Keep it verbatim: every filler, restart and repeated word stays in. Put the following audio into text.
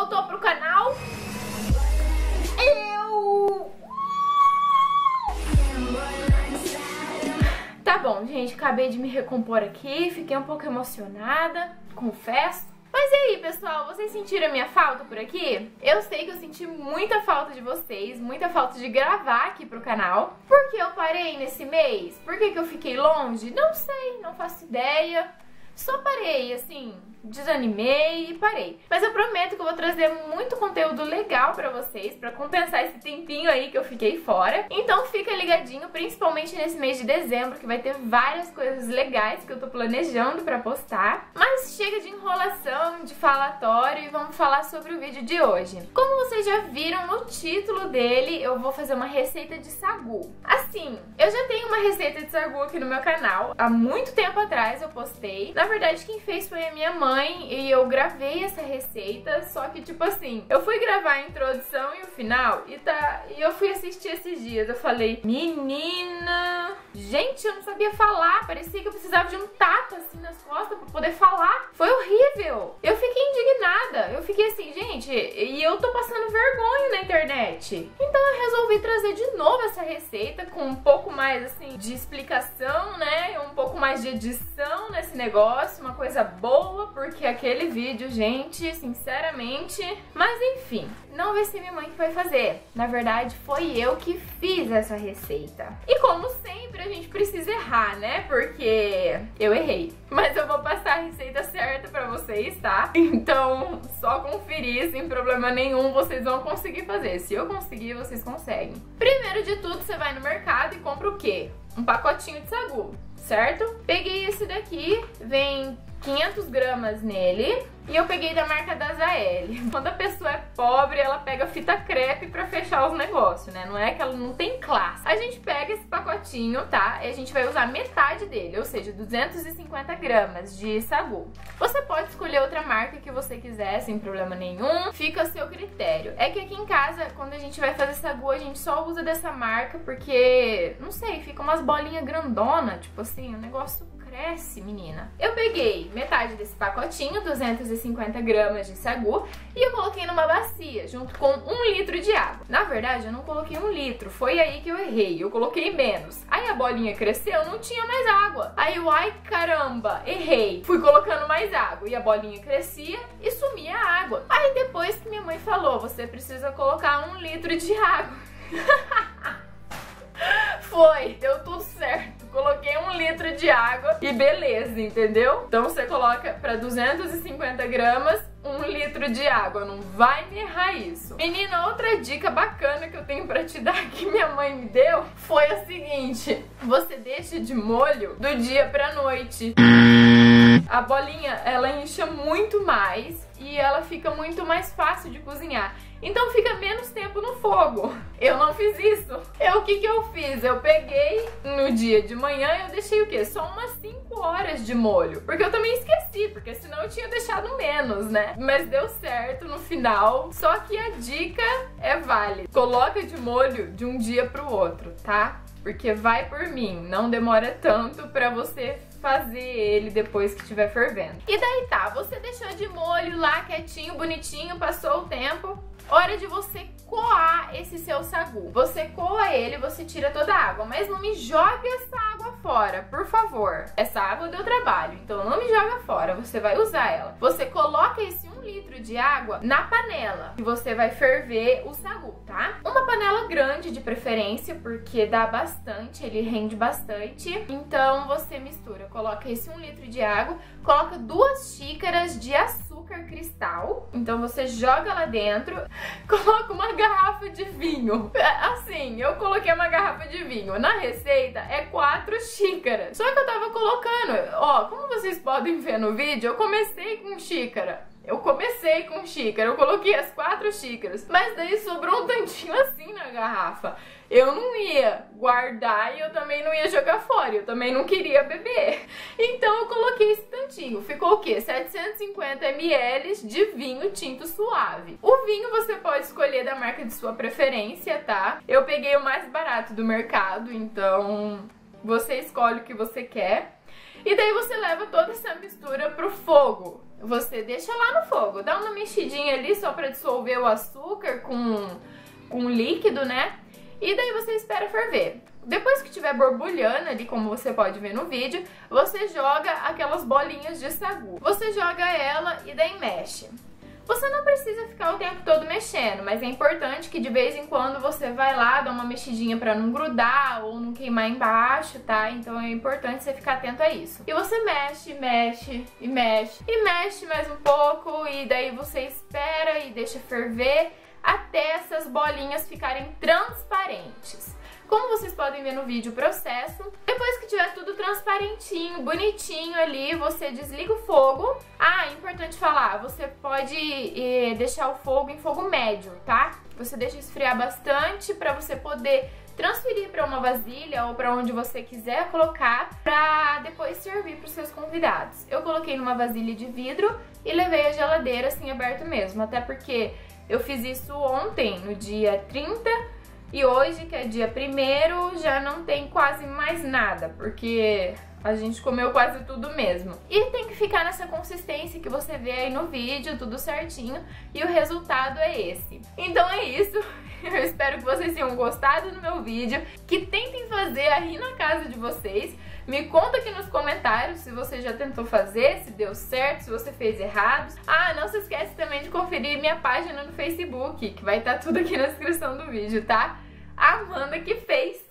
voltou pro canal. Eu... Tá bom, gente, acabei de me recompor aqui, fiquei um pouco emocionada, confesso. Mas e aí, pessoal, vocês sentiram a minha falta por aqui? Eu sei que eu senti muita falta de vocês, muita falta de gravar aqui pro canal. Por que eu parei nesse mês? Por que que eu fiquei longe? Não sei, não faço ideia. Só parei, assim, desanimei e parei. Mas eu prometo que eu vou trazer muito conteúdo legal pra vocês, pra compensar esse tempinho aí que eu fiquei fora. Então fica ligadinho, principalmente nesse mês de dezembro, que vai ter várias coisas legais que eu tô planejando pra postar. Mas chega de enrolação, de falatório e vamos falar sobre o vídeo de hoje. Como vocês já viram no título dele, eu vou fazer uma receita de sagu. Assim, eu já tenho uma receita de sagu aqui no meu canal. Há muito tempo atrás eu postei. Na verdade, quem fez foi a minha mãe e eu gravei essa receita, só que tipo assim, eu fui gravar a introdução e o final e, tá, e eu fui assistir esses dias. Eu falei, menina, gente, eu não sabia falar, parecia que eu precisava de um tapa assim nas costas pra poder falar. Foi horrível. Eu fiquei indignada, eu fiquei assim, gente, e eu tô passando vergonha na internet. Então eu resolvi trazer de novo essa receita com um pouco mais assim de explicação, né, um pouco mais de edição nesse negócio. Uma coisa boa, porque aquele vídeo, gente, sinceramente... Mas enfim, não vai ser minha mãe que vai fazer. Na verdade, foi eu que fiz essa receita. E como sempre, a gente precisa errar, né? Porque eu errei. Mas eu vou passar a receita certa pra vocês, tá? Então, só conferir, sem problema nenhum, vocês vão conseguir fazer. Se eu conseguir, vocês conseguem. Primeiro de tudo, você vai no mercado e compra o quê? Um pacotinho de sagu, certo? Peguei esse daqui, vem quinhentas gramas nele, e eu peguei da marca da Azael. Quando a pessoa é pobre, ela pega fita crepe pra fechar os negócios, né? Não é que ela não tem classe. A gente pega esse pacotinho, tá? E a gente vai usar metade dele, ou seja, duzentas e cinquenta gramas de sagu. Você pode escolher outra marca que você quiser, sem problema nenhum. Fica a seu critério. É que aqui em casa, quando a gente vai fazer sagu, a gente só usa dessa marca porque, não sei, fica umas bolinhas grandonas, tipo assim, o negócio cresce, menina. Eu peguei metade desse pacotinho, duzentas e cinquenta gramas de sagu, e eu coloquei numa bacia, junto com um litro de água. Na verdade, eu não coloquei um litro, foi aí que eu errei, eu coloquei menos. Aí a bolinha cresceu, não tinha mais água. Aí eu, ai caramba, errei. Fui colocando mais água, e a bolinha crescia e sumia a água. Aí depois que minha mãe falou, você precisa colocar um litro de água. Foi, deu tudo certo. Coloquei um litro de água e beleza, entendeu? Então você coloca para duzentas e cinquenta gramas um litro de água, não vai me errar isso. Menina, outra dica bacana que eu tenho pra te dar que minha mãe me deu foi a seguinte: você deixa de molho do dia pra noite. A bolinha, ela incha muito mais e ela fica muito mais fácil de cozinhar. Então fica menos tempo no fogo. Eu não fiz isso. Eu, o que que eu fiz? Eu peguei no dia de manhã e eu deixei o quê? Só umas cinco horas de molho. Porque eu também esqueci, porque senão eu tinha deixado menos, né? Mas deu certo no final. Só que a dica é válida. Coloca de molho de um dia pro outro, tá? Porque vai por mim, não demora tanto pra você fazer ele depois que estiver fervendo. E daí tá, você deixou de molho lá quietinho, bonitinho, passou o tempo. Hora de você coar esse seu sagu. Você coa ele, você tira toda a água, mas não me jogue essa água fora, por favor. Essa água deu trabalho, então não me joga fora, você vai usar ela. Você coloca esse um litro de água na panela e você vai ferver o sagu, tá? Uma panela grande de preferência, porque dá bastante, ele rende bastante. Então você mistura, coloca esse um litro de água, coloca duas xícaras de açúcar cristal. Então você joga lá dentro, coloca uma garrafa de vinho. Assim, eu coloquei uma garrafa de vinho. Na receita é quatro xícaras. Só que eu tava colocando, ó, como vocês podem ver no vídeo, eu comecei com xícara. Eu comecei com xícara, eu coloquei as quatro xícaras, mas daí sobrou um tantinho assim na garrafa. Eu não ia guardar e eu também não ia jogar fora, eu também não queria beber. Então eu coloquei esse tantinho. Ficou o quê? setecentos e cinquenta mililitros de vinho tinto suave. O vinho você pode escolher da marca de sua preferência, tá? Eu peguei o mais barato do mercado, então você escolhe o que você quer. E daí você leva toda essa mistura pro fogo. Você deixa lá no fogo, dá uma mexidinha ali só pra dissolver o açúcar com, com o líquido, né? E daí você espera ferver. Depois que estiver borbulhando ali, como você pode ver no vídeo, você joga aquelas bolinhas de sagu. Você joga ela e daí mexe. Você não precisa ficar o tempo todo mexendo, mas é importante que de vez em quando você vai lá, dá uma mexidinha pra não grudar ou não queimar embaixo, tá? Então é importante você ficar atento a isso. E você mexe, mexe e mexe e mexe mais um pouco e daí você espera e deixa ferver até essas bolinhas ficarem transparentes. Como vocês podem ver no vídeo o processo, depois que tiver tudo transparentinho, bonitinho ali, você desliga o fogo. Ah, importante falar, você pode eh, deixar o fogo em fogo médio, tá? Você deixa esfriar bastante para você poder transferir para uma vasilha ou para onde você quiser colocar, para depois servir para os seus convidados. Eu coloquei numa vasilha de vidro e levei à geladeira assim aberto mesmo, até porque eu fiz isso ontem, no dia trinta, e hoje, que é dia primeiro, já não tem quase mais nada, porque a gente comeu quase tudo mesmo. E tem que ficar nessa consistência que você vê aí no vídeo, tudo certinho, e o resultado é esse. Então é isso, eu espero que vocês tenham gostado do meu vídeo, que tentem fazer aí na casa de vocês. Me conta aqui nos comentários se você já tentou fazer, se deu certo, se você fez errado. Ah, não se esquece também de conferir minha página no Facebook, que vai estar tudo aqui na descrição do vídeo, tá? A Amanda que fez.